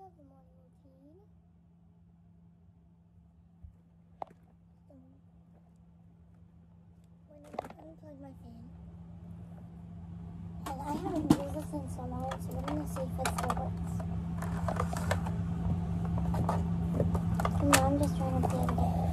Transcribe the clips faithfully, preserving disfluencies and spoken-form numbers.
have a morning routine. So, when I unplug my fan, and I haven't used this in so long, so we're gonna see if it still works. And now I'm just trying to play the game.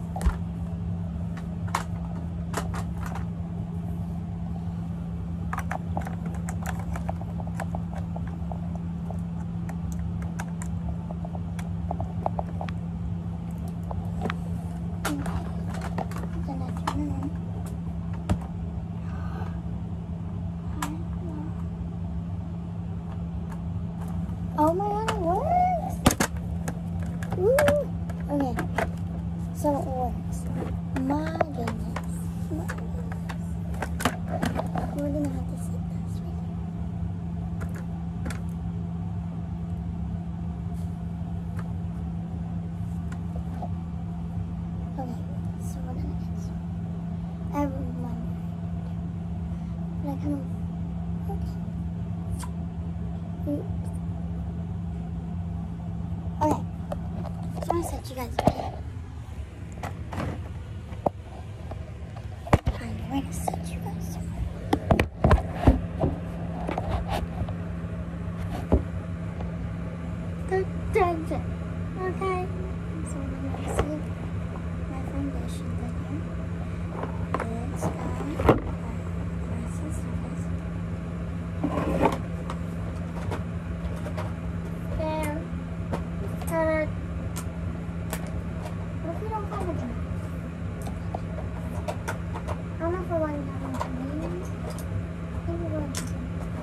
Oh my god, it works! Woo! Okay, so it works. My goodness. My goodness. We're gonna have to set this right here. Okay, so we're gonna get started. I remembered. But I kind of. Okay. Oops. Okay, so I'm gonna set you guys up. I'm going to set you guys up. Okay, so we're gonna see my foundation right here. It's got nice and surface. There. What if we don't find a drink? I don't know if we're going to have one for me. I think we're going to do.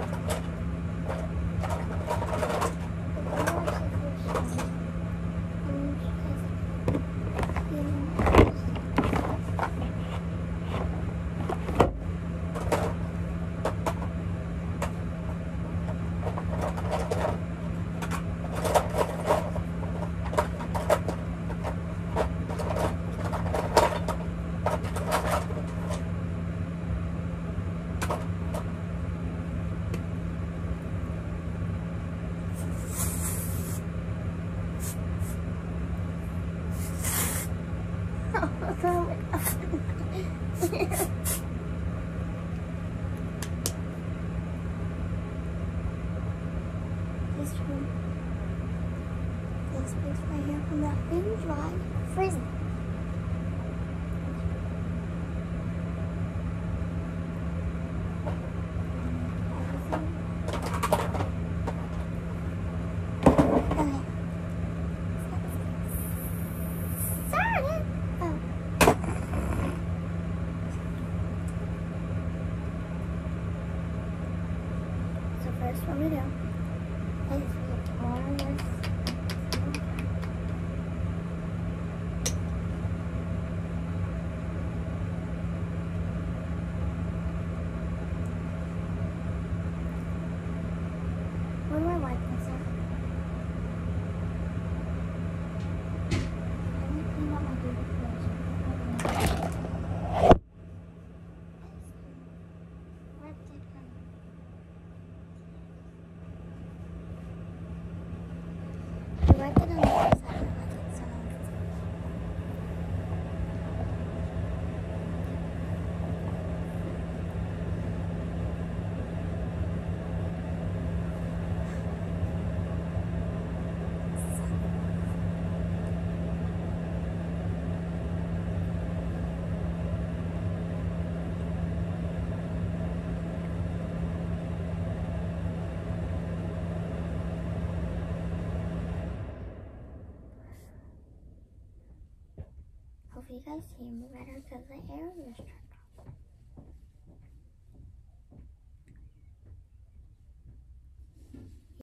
This room, this place right here from that being dry, freezing. First one we do is we pour this. Where do I wipe this off? Let me clean up my baby clothes. Wipe it on the other side of it, so. Hopefully you guys hear me better because the air is trying.